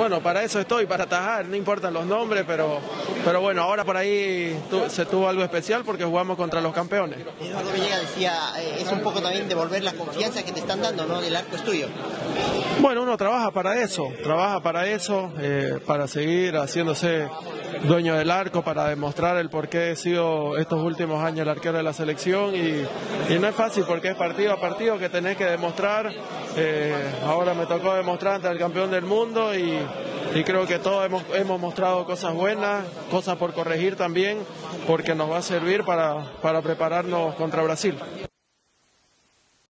Bueno, para eso estoy, para atajar, no importan los nombres, pero bueno, ahora por ahí se tuvo algo especial porque jugamos contra los campeones. Eduardo Villegas decía, es un poco también devolver la confianza que te están dando, ¿no? Del arco es tuyo. Bueno, uno trabaja para eso, para seguir haciéndose dueño del arco, para demostrar el por qué he sido estos últimos años el arquero de la selección y no es fácil porque es partido a partido que tenés que demostrar. Ahora me tocó demostrar ante el campeón del mundo y creo que todos hemos mostrado cosas buenas, cosas por corregir también, porque nos va a servir para prepararnos contra Brasil.